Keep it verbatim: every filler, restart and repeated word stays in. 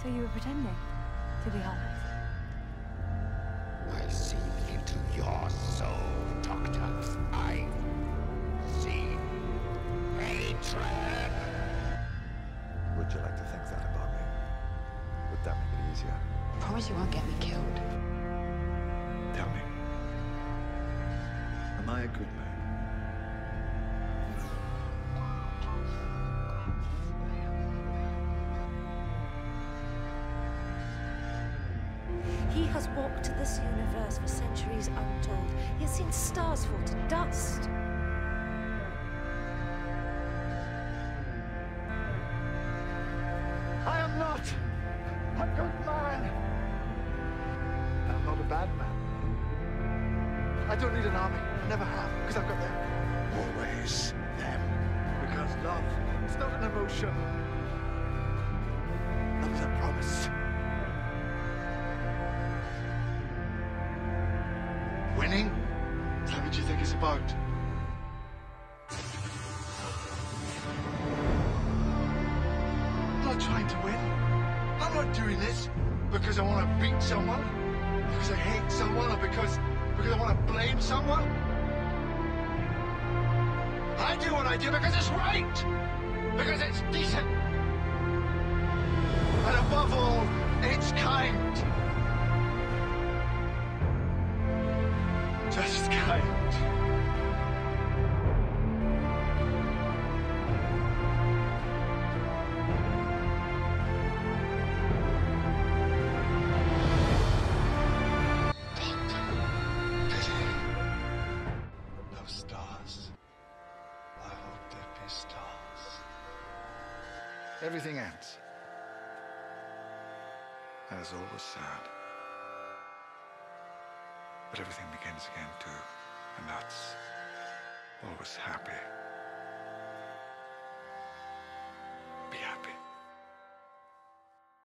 So you were pretending to be heartless? I see into your soul, Doctor. I see hatred. Would you like to think that about me? Would that make it easier? Promise you won't get me killed. Tell me. Am I a good man? He has walked this universe for centuries untold. He has seen stars fall to dust. I am not a good man. I'm not a bad man. I don't need an army. I never have, because I've got them. Always them. Because love, it's not an emotion. Love is a promise. Winning? Is that what you think it's about? I'm not trying to win. I'm not doing this because I want to beat someone, because I hate someone, or because, because I want to blame someone. I do what I do because it's right, because it's decent, and above all, it's kind. Just kind. No stars. I hope there be stars. Everything ends. And it's always sad. But everything begins again too, and that's always happy.